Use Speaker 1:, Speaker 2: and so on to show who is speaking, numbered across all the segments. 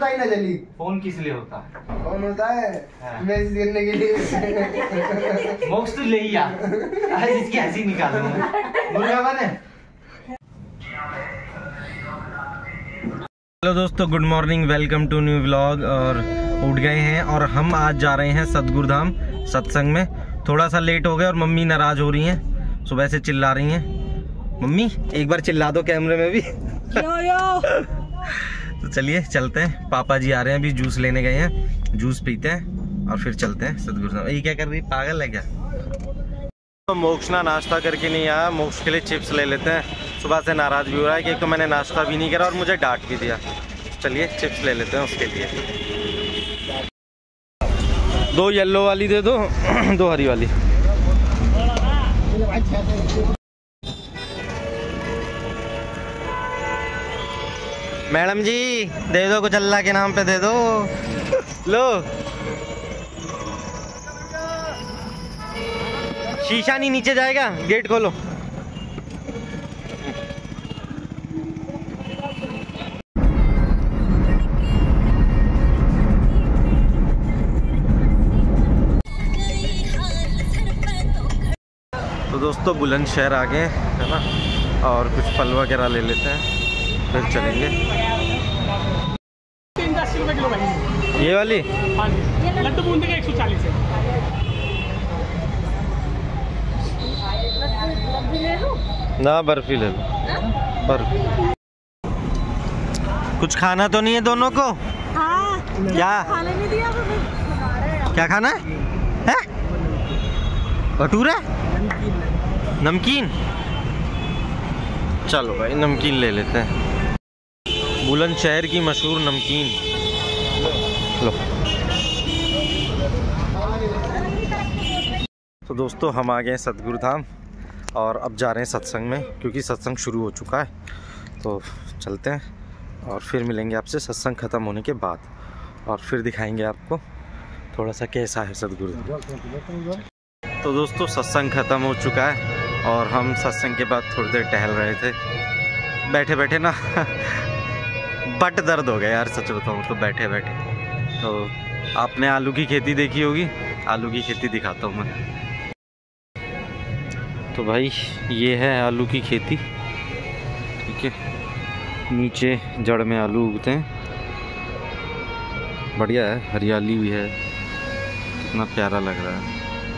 Speaker 1: पता ही ना चली।
Speaker 2: फोन किस लिए होता है?
Speaker 1: कौन होता है?
Speaker 2: हाँ।
Speaker 1: मैसेज करने के लिए।
Speaker 2: मोक्ष तो ले ही आ, इसकी हंसी निकालो मुर्गा बने। हेलो दोस्तों, good morning, welcome to new vlog. और उठ गए हैं और हम आज जा रहे हैं सतगुरुधाम सत्संग में। थोड़ा सा लेट हो गए और मम्मी नाराज हो रही हैं, सुबह से चिल्ला रही हैं। मम्मी एक बार चिल्ला दो कैमरे में भी। तो चलिए चलते हैं, पापा जी आ रहे हैं, अभी जूस लेने गए हैं, जूस पीते हैं और फिर चलते हैं सतगुरुधाम। ये क्या कर रही, पागल है क्या? तो मोक्ष ना नाश्ता करके नहीं आया, मोक्ष के लिए चिप्स ले लेते हैं। सुबह से नाराज भी हो रहा है कि एक तो मैंने नाश्ता भी नहीं करा और मुझे डांट भी दिया। चलिए चिप्स ले लेते हैं उसके लिए। 2 येलो वाली दे दो, 2 हरी वाली। मैडम जी दे दो कुछ, अल्लाह के नाम पे दे दो। लो, शीशा नहीं नीचे जाएगा, गेट खोलो। तो दोस्तों बुलंदशहर आ गए है ना, और कुछ फल वगैरह ले लेते हैं, फिर चलेंगे।
Speaker 3: 10 रुपए किलो भाई।
Speaker 2: ये वाली?
Speaker 3: हाँ जी, लड्डू बूंदी का 140 है।
Speaker 2: ना बर्फी ले लो, बर्फी। कुछ खाना तो नहीं है दोनों को?
Speaker 4: हाँ,
Speaker 2: क्या
Speaker 4: खाने नहीं दिया तो
Speaker 2: क्या खाना है? भटूरा, नमकीन। चलो भाई नमकीन ले लेते हैं, बुलंदशहर की मशहूर नमकीन। लो। तो दोस्तों हम आ गए सतगुरुधाम और अब जा रहे हैं सत्संग में, क्योंकि सत्संग शुरू हो चुका है। तो चलते हैं और फिर मिलेंगे आपसे सत्संग ख़त्म होने के बाद, और फिर दिखाएंगे आपको थोड़ा सा कैसा है सतगुरुधाम। तो दोस्तों सत्संग ख़त्म हो चुका है और हम सत्संग के बाद थोड़ी देर टहल रहे थे। बैठे बैठे ना बट दर्द हो गया यार, सच बताऊँ तो। बैठे बैठे तो आपने आलू की खेती देखी होगी, आलू की खेती दिखाता हूँ मैं। तो भाई ये है आलू की खेती, ठीक है। नीचे जड़ में आलू उगते हैं, बढ़िया है, हरियाली भी है, कितना प्यारा लग रहा है।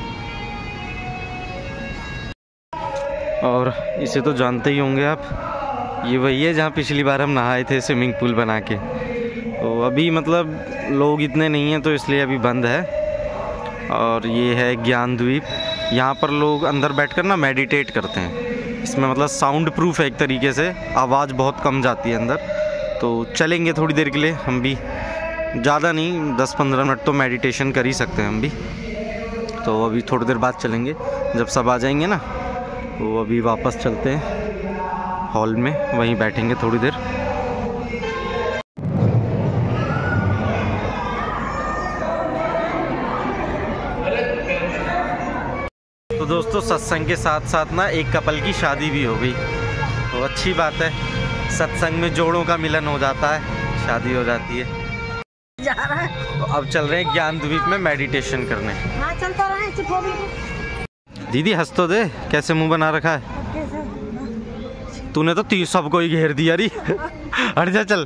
Speaker 2: और इसे तो जानते ही होंगे आप, ये वही है जहाँ पिछली बार हम नहाए थे स्विमिंग पूल बना के। तो अभी मतलब लोग इतने नहीं हैं तो इसलिए अभी बंद है। और ये है ज्ञानद्वीप, यहाँ पर लोग अंदर बैठकर ना मेडिटेट करते हैं। इसमें मतलब साउंड प्रूफ है एक तरीके से, आवाज़ बहुत कम जाती है अंदर। तो चलेंगे थोड़ी देर के लिए हम भी, ज़्यादा नहीं, 10-15 मिनट तो मेडिटेशन कर ही सकते हैं हम भी। तो अभी थोड़ी देर बाद चलेंगे, जब सब आ जाएंगे ना, तो अभी वापस चलते हैं हॉल में, वहीं बैठेंगे थोड़ी देर। तो दोस्तों सत्संग के साथ साथ ना एक कपल की शादी भी हो गई, तो अच्छी बात है। सत्संग में जोड़ों का मिलन हो जाता है, शादी हो जाती है।
Speaker 4: जा रहा है।
Speaker 2: तो अब चल रहे हैं ज्ञानद्वीप में मेडिटेशन करने।
Speaker 4: हाँ चलता रहा है।
Speaker 2: दीदी हंस तो दे, कैसे मुंह बना रखा है तूने, तो 30 सबको ही घेर दिया री। हट जा चल।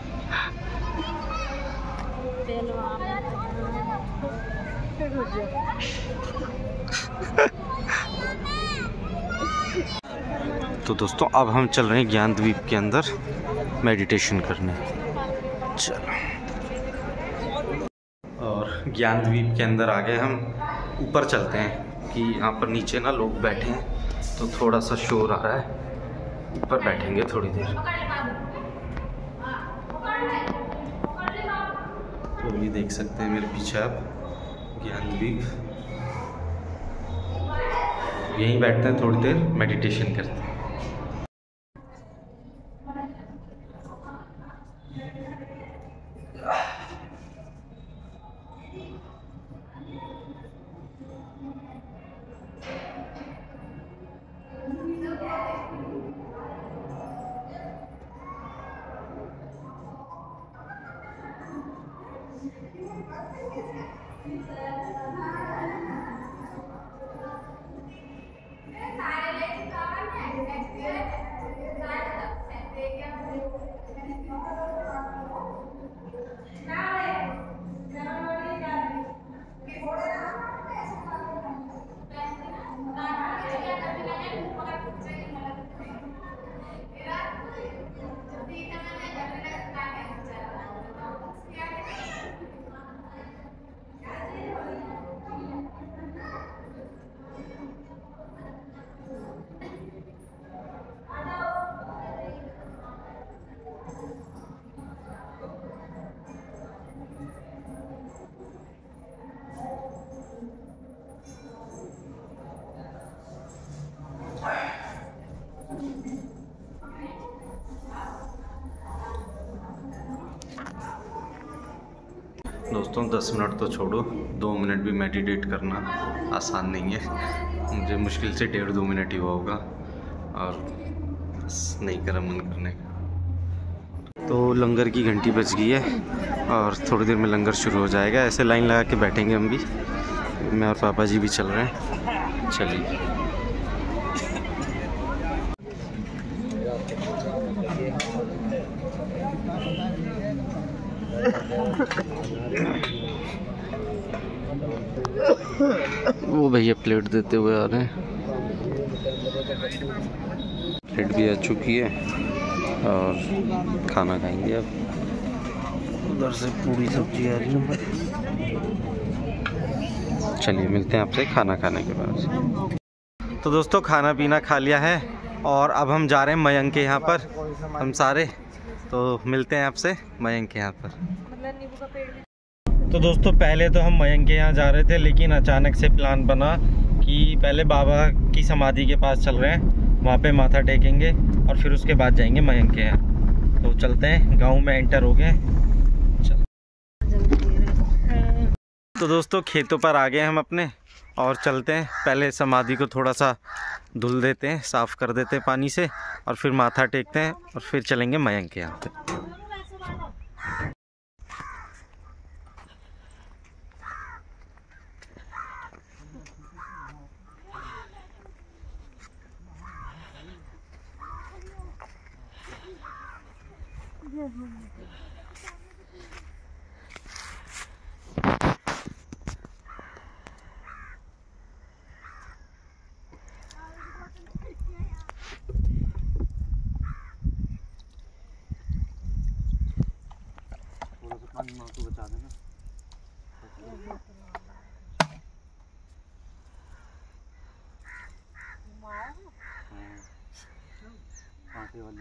Speaker 2: तो दोस्तों अब हम चल रहे हैं ज्ञानद्वीप के अंदर मेडिटेशन करने। चलो, और ज्ञानद्वीप के अंदर आ गए हम। ऊपर चलते हैं कि यहाँ पर नीचे ना लोग बैठे हैं, तो थोड़ा सा शोर आ रहा है। ऊपर बैठेंगे थोड़ी देर। तो ये देख सकते हैं मेरे पीछे आप ज्ञानद्वीप, यहीं बैठते हैं, थोड़ी देर मेडिटेशन करते हैं। दोस्तों 10 मिनट तो छोड़ो, 2 मिनट भी मेडिटेट करना आसान नहीं है। मुझे मुश्किल से 1.5-2 मिनट ही हुआ होगा और बस नहीं करा मन करने का। तो लंगर की घंटी बज गई है और थोड़ी देर में लंगर शुरू हो जाएगा। ऐसे लाइन लगा के बैठेंगे हम भी, मैं और पापा जी भी चल रहे हैं। चलिए। वो भैया प्लेट देते हुए आ रहे हैं। प्लेट भी आ चुकी है और खाना खाएंगे अब। उधर से पूरी सब्जी आ रही है। चलिए मिलते हैं आपसे खाना खाने के बाद। तो दोस्तों खाना पीना खा लिया है और अब हम जा रहे हैं मयंक के यहाँ पर, हम सारे। तो मिलते हैं आपसे मयंक के यहाँ पर। तो दोस्तों पहले तो हम मयंक के यहाँ जा रहे थे, लेकिन अचानक से प्लान बना कि पहले बाबा की समाधि के पास चल रहे हैं, वहाँ पे माथा टेकेंगे और फिर उसके बाद जाएंगे मयंक के यहाँ। तो चलते हैं, गांव में एंटर हो गए। चल। तो दोस्तों खेतों पर आ गए हम अपने और चलते हैं। पहले समाधि को थोड़ा सा धुल देते हैं, साफ़ कर देते हैं पानी से और फिर माथा टेकते हैं और फिर चलेंगे मयंक के यहाँ पे। बचा देना। वाली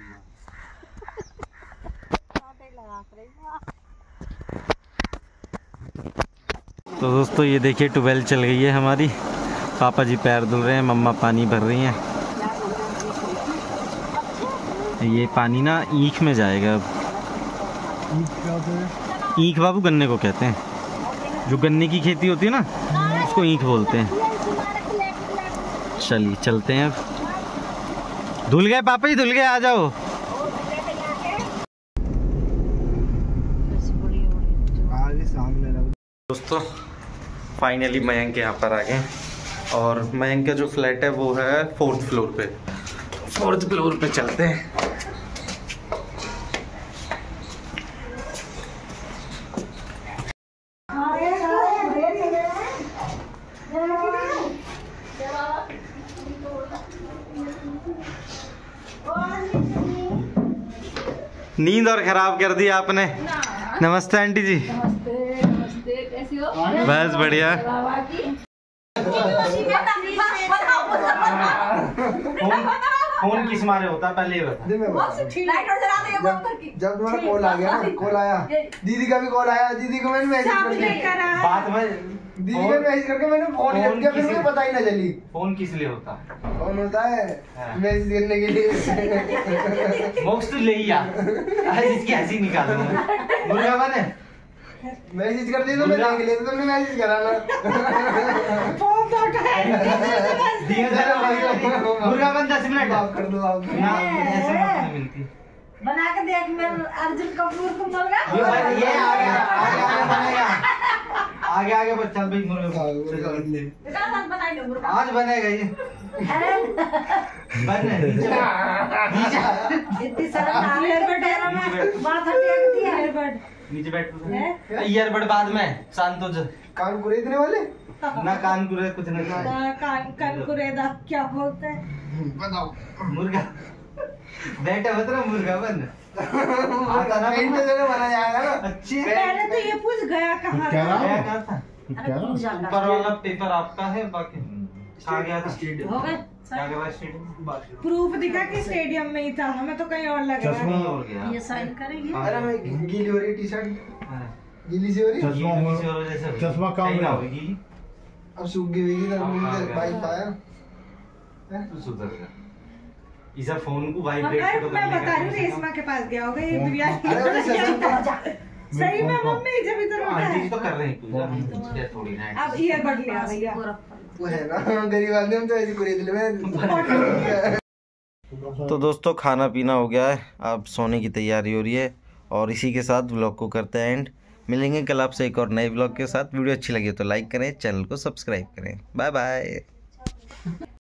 Speaker 2: तो दोस्तों ये देखिए ट्यूबवेल चल गई है हमारी। पापा जी पैर धुल रहे हैं, मम्मा पानी भर रही हैं। ये पानी ना ईख में जाएगा अब। ईख बाबू गन्ने को कहते हैं, जो गन्ने की खेती होती है ना उसको ईख बोलते हैं। चलिए चलते हैं अब। धुल गए पापा जी, धुल गए, आ जाओ। दोस्तों फाइनली मयंक के यहाँ पर आ गए और मयंक का जो फ्लैट है वो है 4th फ्लोर पे। 4th फ्लोर पे चलते हैं। नींद और खराब कर दी आपने। नमस्ते आंटी जी।
Speaker 4: नमस्ते, कैसी हो?
Speaker 2: बस बढ़िया। फोन किस मारे होता पहले बता।
Speaker 1: जब तुम्हारा कॉल आ गया ना, कॉल आया, दीदी का भी कॉल आया, दीदी को मैंने मैसेज करके
Speaker 2: बात में
Speaker 1: दीदी को मैसेज करके मैंने फोन किया, फिर मुझे पता ही ना चली।
Speaker 2: फोन किस लिए होता?
Speaker 1: फोन होता है मैसेज करने के लिए।
Speaker 2: मोक्ष तो ले ही आ, इसकी हंसी निकाल मुर्गा बने
Speaker 1: मैसेज कर दी तो मैं देख लिया, तुमने मैसेज करा ना। फोन तो
Speaker 2: दिया मुर्गा बन 10 मिनट
Speaker 1: माफ कर दो आप
Speaker 2: ना, ऐसे मत मिलती।
Speaker 4: बना के देख, मैं अर्जुन कपूर को मुर्गा
Speaker 2: ये आ गया आगे आगे बस चल भाई मुर्गा आज बनेगा ये बन
Speaker 5: इतनी शर्म
Speaker 2: नीचे बैठ ईयरबड बाद में शांत हो जा
Speaker 1: कान कुरेदने वाले
Speaker 2: ना कान कुरे कुछ नहीं
Speaker 5: कान कुरेदा क्या बोलते हैं
Speaker 1: बताओ
Speaker 2: मुर्गा बेटा मतलब मुर्गा बन आता ना
Speaker 1: पेंट जगह बना जाएगा ना
Speaker 2: अच्छी
Speaker 5: पहले तो ये पूछ गया कहाँ
Speaker 2: गया कहाँ था ऊपर वाला पेपर आपका है बाकी आ गया था स्टेडियम
Speaker 5: हो गए
Speaker 2: क्या गया स्टेडियम
Speaker 5: प्रूफ दिखा कि स्टेडियम में ही था हमें तो कहीं और लग रहा है
Speaker 2: हो गया
Speaker 5: ये साइन करेंगे
Speaker 1: अरे मैं गीली हो रही टी शर्ट गीली सी हो रही
Speaker 6: चश्मा काम
Speaker 2: ना
Speaker 6: ना
Speaker 2: होगी
Speaker 1: अब सूख गई होगी ना मुझे बाइक पाया
Speaker 2: तू सुधर जा इस फोन को वाइब्रेट तो
Speaker 5: मैं बता रही हूँ रेशमा के पास गया होगा ये बिरयानी
Speaker 1: अरे वो ससुर
Speaker 5: सही में मम्मी जब इधर होता
Speaker 2: आंटी
Speaker 5: है
Speaker 2: तो कर रही पूजा क्या थोड़ी ना
Speaker 5: अब ईयरबड ले आ भैया
Speaker 1: वो है ना गरीब आदमी हम तो ऐसे कुरेद ले
Speaker 2: तो दोस्तों खाना पीना हो गया है, अब सोने की तैयारी हो रही है और इसी के साथ व्लॉग को करते हैं एंड। मिलेंगे कल आपसे एक और नए व्लॉग के साथ। वीडियो अच्छी लगी तो लाइक करें, चैनल को सब्सक्राइब करें। Bye bye.